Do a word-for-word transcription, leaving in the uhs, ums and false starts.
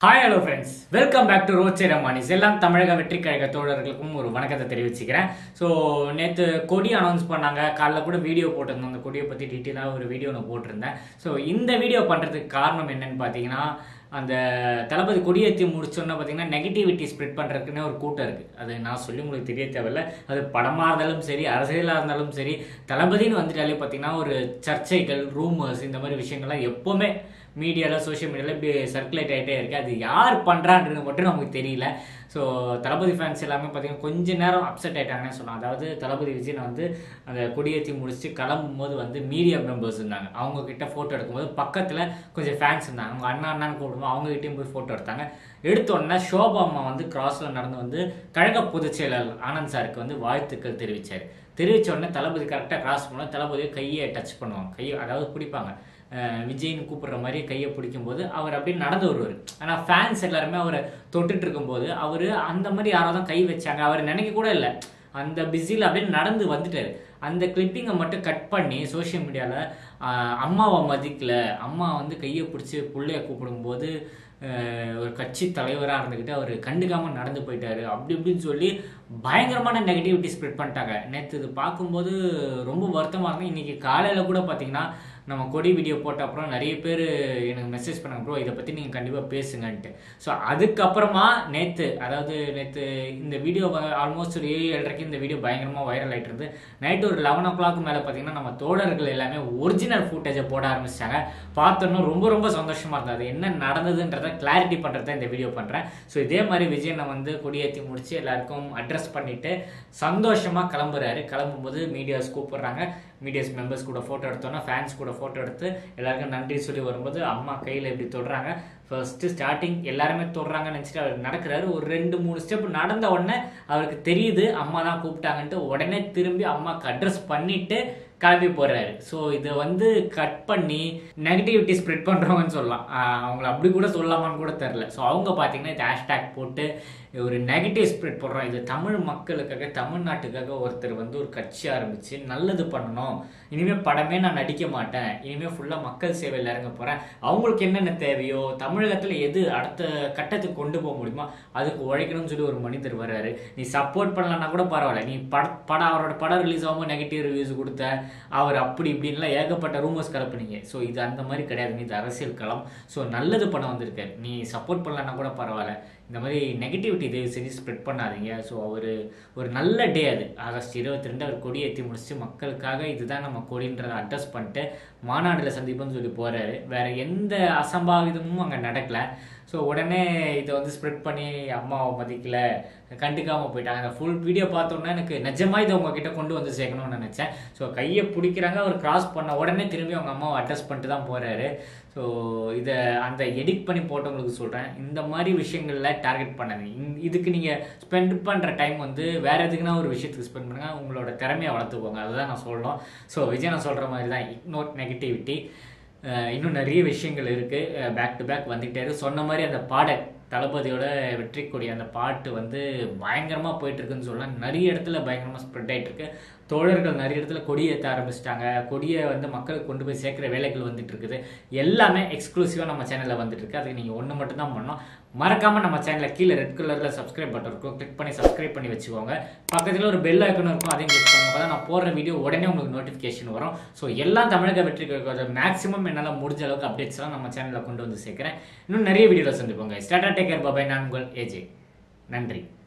Hi hello friends, welcome back to ரோச்சே ரமானிஸ். எல்லாம் தமிழக வெற்றி கழக தோழர்களுக்கும் ஒரு வணக்கத்தை தெரிவிச்சுக்கிறேன். ஸோ நேற்று கொடி அனௌன்ஸ் பண்ணாங்க, காலைல கூட வீடியோ போட்டிருந்தோம். அந்த கொடியை பற்றி டீட்டெயிலாக ஒரு வீடியோ நான் போட்டிருந்தேன். ஸோ இந்த வீடியோ பண்ணுறதுக்கு காரணம் என்னன்னு பார்த்தீங்கன்னா, அந்த தளபதி கொடியேற்றி முடிச்சோன்னா பார்த்தீங்கன்னா நெகட்டிவிட்டி ஸ்ப்ரெட் பண்ணுறதுக்குன்னு ஒரு கூட்டம் இருக்குது. அது நான் சொல்லி உங்களுக்கு தெரிய தேவையில்லை. அது படமாக இருந்தாலும் சரி, அரசியலாக இருந்தாலும் சரி, தளபதின்னு வந்துட்டாலே பார்த்தீங்கன்னா ஒரு சர்ச்சைகள், ரூமர்ஸ், இந்த மாதிரி விஷயங்கள்லாம் எப்போவுமே மீடியாவில், சோஷியல் மீடியாவில் இப்படி சர்க்குலேட் ஆகிட்டே இருக்குது. அது யார் பண்ணுறான்றது மட்டும் நமக்கு தெரியல. ஸோ தளபதி ஃபேன்ஸ் எல்லாமே பார்த்தீங்கன்னா கொஞ்ச நேரம் அப்செட் ஆகிட்டாங்கன்னு சொன்னாங்க. அதாவது தளபதி விஜய் வந்து அந்த கொடியேற்றி முடிச்சு கிளம்பும் போது வந்து மீடியா மெம்பர்ஸ் இருந்தாங்க. அவங்க கிட்ட ஃபோட்டோ எடுக்கும்போது பக்கத்தில் கொஞ்சம் ஃபேன்ஸ் இருந்தாங்க. அவங்க அண்ணா அண்ணான்னு கூப்பிடுவோம், அவங்ககிட்டயும் போய் ஃபோட்டோ எடுத்தாங்க. எடுத்தோடனே ஷோபா அம்மா வந்து கிராஸில் நடந்து வந்து கழக பொதுச் செயலாளர் ஆனந்த் சாருக்கு வந்து வாழ்த்துக்கள் தெரிவித்தார். தெரிவித்த உடனே தளபதி கரெக்டாக கிராஸ் பண்ண தளபதியை கையை டச் பண்ணுவாங்க, கையை அதாவது பிடிப்பாங்க. விஜய்னு கூப்பிடுற மாதிரி கையை பிடிக்கும்போது அவர் அப்படியே நடந்து வருவார். ஆனால் ஃபேன்ஸ் எல்லாருமே அவரை தொட்டுட்டு இருக்கும்போது அவர் அந்த மாதிரி யாரோ தான் கை வச்சாங்க, அவர் நினைக்க கூட இல்லை. அந்த பிஸியில் அப்படியே நடந்து வந்துட்டார். அந்த கிளிப்பிங்கை மட்டும் கட் பண்ணி சோஷியல் மீடியாவில் அம்மாவை மதிக்கல, அம்மா வந்து கையை பிடிச்சி பிள்ளைய கூப்பிடும்போது ஒரு கட்சி தலைவராக இருந்துக்கிட்டு அவர் கண்டுக்காமல் நடந்து போயிட்டாரு அப்படி இப்படின்னு சொல்லி பயங்கரமான நெகட்டிவிட்டி ஸ்ப்ரெட் பண்ணிட்டாங்க. நேற்று இது பார்க்கும்போது ரொம்ப வருத்தமாக இருந்தது. இன்றைக்கி காலையில் கூட பார்த்தீங்கன்னா நம்ம கொடி வீடியோ போட்ட அப்புறம் நிறைய பேர் எனக்கு மெசேஜ் பண்ணாங்க, ப்ரோ இதை பற்றி நீங்கள் கண்டிப்பாக பேசுங்கன்ட்டு. ஸோ அதுக்கப்புறமா நேற்று, அதாவது நேற்று இந்த வீடியோ ஆல்மோஸ்ட் ஒரு ஏழு ஏழரைக்கு இந்த வீடியோ பயங்கரமாக வைரல் ஆகிட்டு இருந்து. நைட்டு ஒரு லெவன் ஓ கிளாக் மேலே பார்த்தீங்கன்னா நம்ம தோழர்கள் எல்லாமே ஒரிஜினல் ஃபுட்டேஜை போட ஆரம்பிச்சிட்டாங்க. பார்த்தோன்னா ரொம்ப ரொம்ப சந்தோஷமாக இருந்தது. அது என்ன நடந்ததுன்றதை கிளாரிட்டி பண்ணுறத இந்த வீடியோ பண்ணுறேன். ஸோ இதே மாதிரி விஜய் நான் வந்து கொடியேற்றி முடிச்சு எல்லாருக்கும் அட்ரஸ் பண்ணிவிட்டு சந்தோஷமாக கிளம்புறாரு. கிளம்பும்போது மீடியாஸ் கூப்பிட்றாங்க. மீடியாஸ் மெம்பர்ஸ் கூட ஃபோட்டோ எடுத்தோன்னா ஃபேன்ஸ் கூட ஃபோட்டோ எடுத்து எல்லாருக்கும் நன்றி சொல்லி வரும்போது அம்மா கையில் இப்படி தொடுறாங்க. ஃபர்ஸ்ட்டு ஸ்டார்டிங் எல்லாருமே தொடுறாங்கன்னு நினச்சிட்டு அவர் நடக்கிறாரு. ஒரு ரெண்டு மூணு ஸ்டெப் நடந்த உடனே அவருக்கு தெரியுது அம்மா தான் கூப்பிட்டாங்கன்ட்டு. உடனே திரும்பி அம்மாவுக்கு அட்ரஸ் பண்ணிட்டு கிளம்பி போடுறாரு. ஸோ இதை வந்து கட் பண்ணி நெகட்டிவிட்டி ஸ்ப்ரெட் பண்ணுறவங்கன்னு சொல்லலாம். அவங்கள அப்படி கூட சொல்லலாமான்னு கூட தெரில. ஸோ அவங்க பார்த்தீங்கன்னா இது ஹேஷ்டேக் போட்டு ஒரு நெகட்டிவ் ஸ்ப்ரெட் போடுறோம். இது தமிழ் மக்களுக்காக, தமிழ்நாட்டுக்காக ஒருத்தர் வந்து ஒரு கட்சி ஆரம்பித்து நல்லது பண்ணணும், இனிமேல் படமே நான் நடிக்க மாட்டேன், இனிமேல் ஃபுல்லாக மக்கள் சேவையில் இறங்க போகிறேன், அவங்களுக்கு என்னென்ன தேவையோ தமிழகத்தில் எது அடுத்த கட்டத்துக்கு கொண்டு போக முடியுமோ அதுக்கு உழைக்கணும்னு சொல்லி ஒரு மனிதர் வர்றாரு. நீ சப்போர்ட் பண்ணலன்னா கூட பரவாயில்ல, நீ பட படம் அவரோட படம் ரிலீஸ் ஆகும்போது நெகட்டிவ் ரிவ்யூஸ் கொடுத்த அவர் அப்படி இப்படின்லாம் ஏகப்பட்ட ரூமர்ஸ் கலப்புனீங்க. ஸோ இது அந்த மாதிரி கிடையாது, இது அரசியல் களம். ஸோ நல்லது பண்ண வந்திருக்காரு. நீ சப்போர்ட் பண்ணலன்னா கூட பரவாயில்ல, இந்த மாதிரி நெகட்டிவிட்டி தயவு செஞ்சு ஸ்ப்ரெட் பண்ணாதீங்க. ஸோ அவர் ஒரு நல்ல டே, அது ஆகஸ்ட் இருபத்தி ரெண்டு அவர் கொடி ஏற்றி முடிச்சு மக்களுக்காக இதுதான் நம்ம கொடின்றதை அட்ரஸ் பண்ணிட்டு மாநாட்டில் சந்திப்புன்னு சொல்லி போகிறாரு. வேறு எந்த அசம்பாவிதமும் அங்கே நடக்கலை. ஸோ உடனே இதை வந்து ஸ்ப்ரெட் பண்ணி அம்மாவை மதிக்கல, கண்டுக்காமல் போயிட்டாங்க. அந்த ஃபுல் வீடியோ பார்த்தோன்னா எனக்கு நிஜமாக இதை உங்ககிட்ட கொண்டு வந்து சேர்க்கணும்னு நினச்சேன். ஸோ கையை பிடிக்கிறாங்க, அவர் கிராஸ் பண்ண உடனே திரும்பி அவங்க அம்மாவை அட்ரஸ் பண்ணிட்டு தான் போகிறாரு. ஸோ இதை அந்த எடிட் பண்ணி போட்டவங்களுக்கு சொல்கிறேன், இந்த மாதிரி விஷயங்களில் டார்கெட் பண்ணாதீங்க. இதுக்கு நீங்கள் ஸ்பெண்ட் பண்ணுற டைம் வந்து வேறு எதுக்குன்னா ஒரு விஷயத்துக்கு ஸ்பெண்ட் பண்ணுங்கள், உங்களோட திறமையை வளர்த்துக்கோங்க. அதுதான் நான் சொல்லணும். ஸோ விஜய் நான் சொல்கிற மாதிரி தான், இக்னோர் நெகட்டிவிட்டி. இன்னும் நிறைய விஷயங்கள் இருக்குது, பேக் டு பேக் வந்துக்கிட்டே. சொன்ன மாதிரி அந்த பாடல் தளபதியோட வெற்றி கொடி அந்த பாட்டு வந்து பயங்கரமாக போயிட்டுருக்குன்னு சொல்லலாம். நிறைய இடத்துல பயங்கரமாக ஸ்ப்ரெட் ஆகிட்டு இருக்கு. தோழர்கள் நிறைய இடத்துல கொடியை ஏற்ற ஆரம்பிச்சிட்டாங்க. கொடியை வந்து மக்களுக்கு கொண்டு போய் சேர்க்குற வேலைகள் வந்துட்டு இருக்குது. எல்லாமே எக்ஸ்க்ளூசிவாக நம்ம சேனலில் வந்துட்டு இருக்கு. அதுக்கு நீங்கள் ஒன்று மட்டும் தான் பண்ணணும், மறக்காமல் நம்ம சேனலில் கீழே ரெட் கலரில் சப்ஸ்கிரைப் பட்டன் இருக்கும், கிளிக் பண்ணி சப்ஸ்கிரைப் பண்ணி வச்சுக்கோங்க. பக்கத்தில் ஒரு பெல் ஐக்கன் இருக்கும், அதையும் கிளிக் பண்ணும்போது தான் நான் போடுற வீடியோ உடனே உங்களுக்கு நோட்டிஃபிகேஷன் வரும். ஸோ எல்லாம் தமிழக வெற்றி மேக்ஸிமம் என்னால் முடிஞ்ச அளவுக்கு அப்டேட்ஸ்லாம் நம்ம சேனலில் கொண்டு வந்து சேர்க்குறேன். இன்னும் நிறைய வீடியோவில் சந்திப்போங்க. ஸ்டார்டா டேக் கேர், பாய். நான் உங்கள் ஏஜே. நன்றி.